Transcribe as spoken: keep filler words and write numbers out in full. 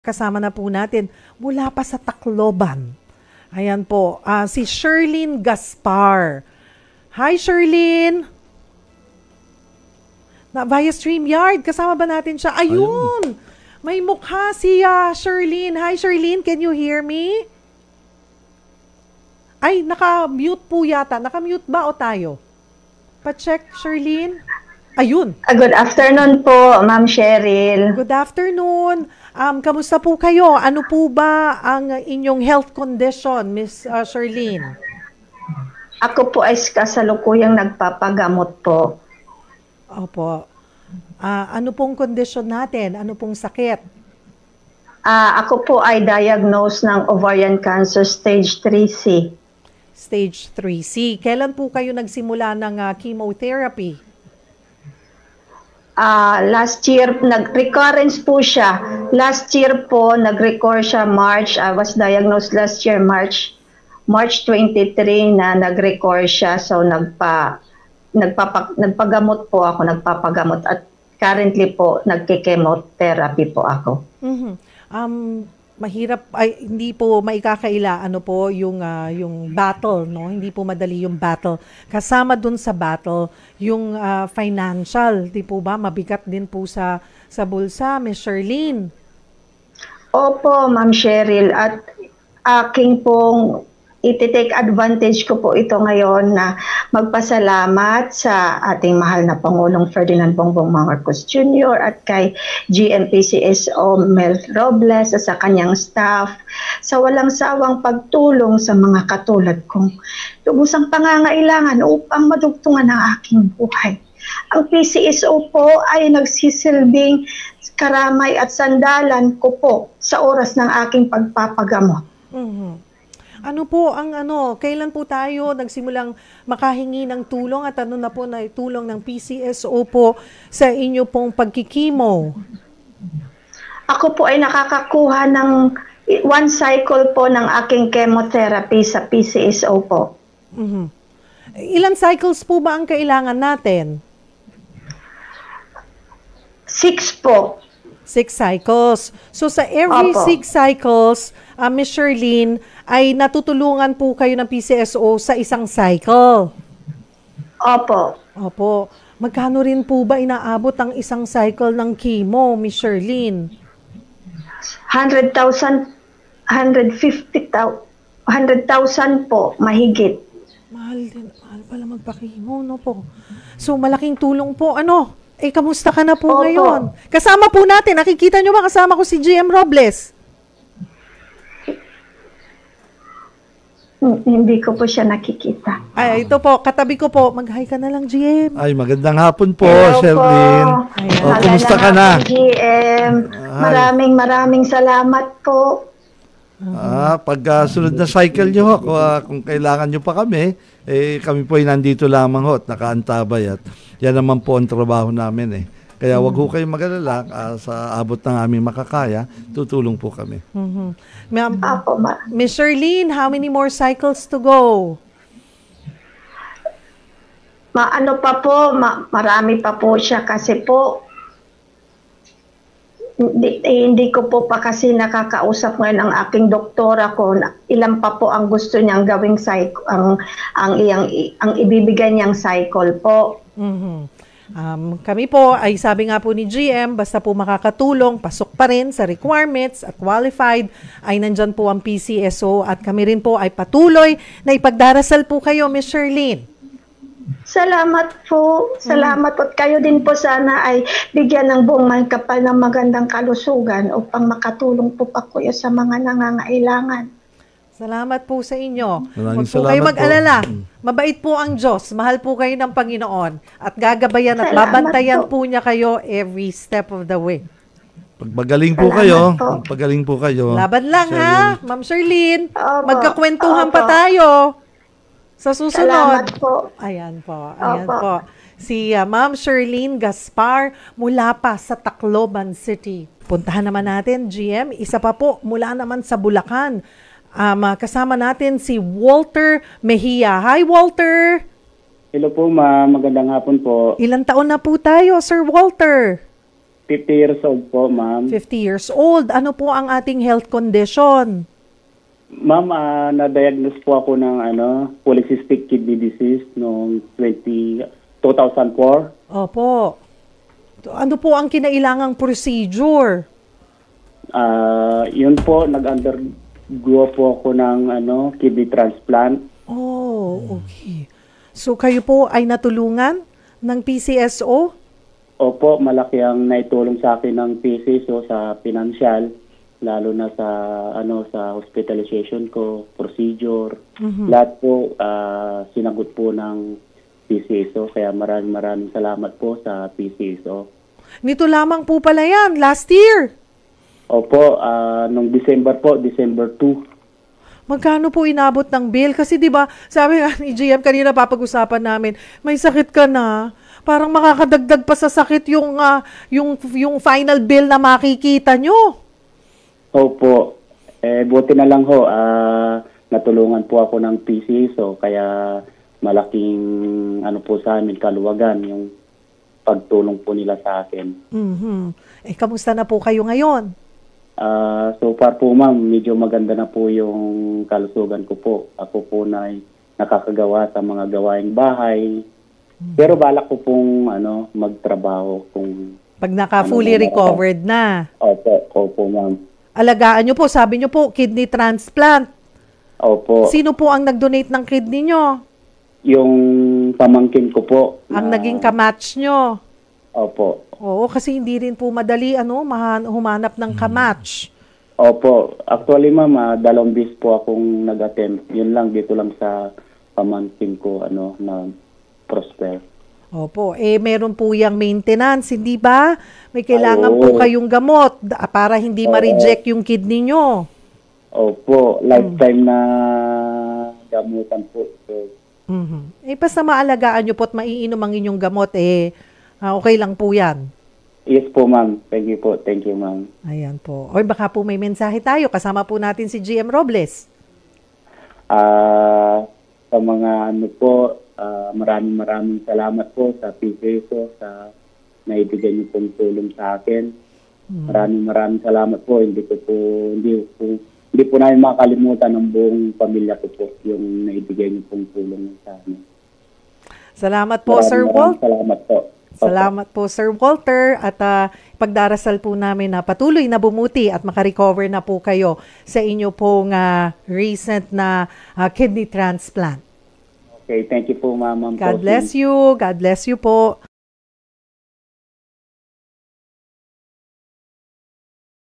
Kasama na po natin mula pa sa Tacloban. Ayan po, uh, si Sherlyn Gaspar. Hi, Sherlyn! Na, via StreamYard, kasama ba natin siya? Ayun! Ayun. May mukha si uh, Sherlyn. Hi, Sherlyn, can you hear me? Ay, naka-mute po yata. Naka-mute ba o tayo? Pa-check, Sherlyn. Ayun. Uh, good afternoon po, Ma'am Cheryl. Good afternoon. Um, kamusta po kayo? Ano po ba ang inyong health condition, Miss uh, Sherlyn? Ako po ay kasalukuyang nagpapagamot po. Opo. Uh, ano pong condition natin? Ano pong sakit? Uh, ako po ay diagnosed ng ovarian cancer stage three C. Stage three C. Kailan po kayo nagsimula ng uh, chemotherapy? Uh, last year, nag-recurrence po siya. Last year po, nag-recur siya March. I was diagnosed last year, March March twenty-three na nag-recur siya. So, nagpa, nagpapa, nagpagamot po ako, nagpapagamot. At currently po, nagkikemotherapy po ako. Mm-hmm. Um, mahirap, ay, hindi po maikakaila, ano po, yung, uh, yung battle, no? Hindi po madali yung battle. Kasama dun sa battle, yung uh, financial, di po ba? Mabigat din po sa, sa bulsa, Miss Sherlyn. Opo, Ma'am Cheryl. At aking pong iti-take advantage ko po ito ngayon na magpasalamat sa ating mahal na Pangulong Ferdinand Bongbong Marcos Junior at kay G M P C S O Mel Robles at sa kanyang staff sa walang sawang pagtulong sa mga katulad kong lubusang pangangailangan upang madugtungan ang aking buhay. Ang P C S O po ay nagsisilbing karamay at sandalan ko po sa oras ng aking pagpapagamot. Mm-hmm. Ano po ang ano, kailan po tayo nagsimulang makahingi ng tulong at ano na po na tulong ng P C S O po sa inyo pong pagkikimo? Ako po ay nakakakuha ng one cycle po ng aking chemotherapy sa P C S O po. Mm-hmm. Ilan cycles po ba ang kailangan natin? Six po. Six cycles. So sa every Opo. six cycles, uh, Miss Sherlyn, ay natutulungan po kayo ng P C S O sa isang cycle. Opo. Opo. Magkano rin po ba inaabot ang isang cycle ng chemo, Miss Sherlyn? one hundred thousand, one hundred fifty thousand, one hundred thousand po, mahigit. Mahal din, mahal pala magpa-chemo, no po. So malaking tulong po, ano? Eh, kamusta ka na po Opo. ngayon? Kasama po natin, nakikita nyo ba kasama ko si G M Robles? Hindi ko po siya nakikita. Ay, ito po, katabi ko po. Mag-hi ka na lang, G M. Ay, magandang hapon po, Hello Sherlyn. Po. Oh, kumusta ka na? G M. Maraming maraming salamat po. Ah, pag uh, sunod na cycle nyo, kung, uh, kung kailangan nyo pa kami, eh, kami po ay nandito lamang ho, nakaantabay at yan naman po ang trabaho namin eh. Kaya wag ho kayong mag-alala, uh, sa abot ng aming makakaya, tutulong po kami. Mm-hmm. Ma'am, Apo, ma. Miss Sherlyn, how many more cycles to go? Ma ano pa po, ma marami pa po siya kasi po hindi, eh, hindi ko po pa kasi nakakausap ngayon ang aking doktora ko na ilan pa po ang gusto niyang gawing cycle, ang ang iyang ang ibibigay niyang cycle po. Mhm. Um, kami po ay sabi nga po ni G M, basta po makakatulong, pasok pa rin sa requirements at qualified, ay nandyan po ang P C S O at kami rin po ay patuloy na ipagdarasal po kayo, Miss Sherlyn. Salamat po. Salamat po. At kayo din po sana ay bigyan ng buong may kapal ng magandang kalusugan upang makatulong po pa kuya sa mga nangangailangan. Salamat po sa inyo. Maraming Huwag po kayo salamat mag-alala. po. Mabait po ang Diyos. Mahal po kayo ng Panginoon. At gagabayan at Salamat babantayan po. po. po niya kayo every step of the way. Pag magaling po Salamat kayo, po. pag pagaling po kayo. Laban lang Sherlyn. ha, Ma'am Sherlyn. Opo. Magkakwentuhan pa Opo. tayo sa susunod. Salamat po. Ayan po. Ayan Opo. po. Si uh, Ma'am Sherlyn Gaspar mula pa sa Tacloban City. Puntahan naman natin, G M, isa pa po mula naman sa Bulacan. Um, uh, kasama natin si Walter Mejia. Hi, Walter! Hello po, ma'am. Magandang hapon po. Ilang taon na po tayo, Sir Walter? fifty years old po, ma'am. fifty years old. Ano po ang ating health condition? Ma'am, ah, na-diagnose po ako ng ano, polycystic kidney disease noong twenty, two thousand four. Opo. Ano po ang kinailangang procedure? Ah, yun po, nag-undergo po ako ng ano, kidney transplant. Oh, okay. So kayo po ay natulungan ng P C S O? Opo, malaki ang naitulong sa akin ng P C S O sa financial, lalo na sa ano sa hospitalization ko, procedure. Lahat po ah, sinagot po ng P C S O, kaya maraming maraming salamat po sa P C S O. Nito lamang po pala yan, last year. Opo, ah, nung December po, December two. Magkano po inabot ng bill? Kasi 'di ba, sabi nga ni G M kanina papag-usapan namin, may sakit ka na. Parang makakadagdag pa sa sakit yung ah, yung yung final bill na makikita nyo. Opo, eh buti na lang ho, ah, natulungan po ako ng P C S O, kaya malaking ano po sa amin, kaluwagan yung pagtulong po nila sa akin. Mhm. Eh kamusta na po kayo ngayon? Ah, so far po ma'am, medyo maganda na po yung kalusugan ko po. Ako po na ay nakakagawa sa mga gawaing bahay. Pero balak ko pong ano, magtrabaho kung Pag naka fully Ano, recovered na. opo, opo ma'am. Alagaan nyo po, sabi nyo po, kidney transplant. Opo. Sino po ang nag-donate ng kidney nyo? Yung pamangkin ko po. Ang na- naging kamatch nyo? Opo. Oo, kasi hindi rin po madali ano, mahan- humanap ng kamatch. Opo. Actually ma'am, ah, dalawang bis po akong nag-attempt. Yun lang, dito lang sa pamangkin ko, ano, na prosper. Opo, eh meron po yung maintenance, hindi ba? May kailangan Oo. po kayong gamot da- para hindi ma-reject yung kidney nyo. Opo, lifetime na gamutan po. So, Mhm. Eh basta maalagaan nyo po at maiinom ang inyong gamot, eh ah, okay lang po yan. yes po ma'am. Thank you po. Thank you ma'am. Ayan po. O baka po may mensahe tayo. Kasama po natin si G M Robles. Ah, sa mga ano po, ah, maraming maraming salamat po sa P C S O, sa naibigay niyo pong tulong sa akin. Maraming maraming salamat po. Hindi ko po, hindi po, hindi po namin makakalimutan ng buong pamilya ko po yung naibigay niyo pong tulong sa amin. Salamat po, Maraming Sir maraming Walt. Salamat po. Opo. Salamat po, Sir Walter. At ah, pagdarasal po namin na patuloy na bumuti at makarecover na po kayo sa inyo pong ah, recent na ah, kidney transplant. Okay, thank you po ma'am. Ma'am God Posing. bless you. God bless you po.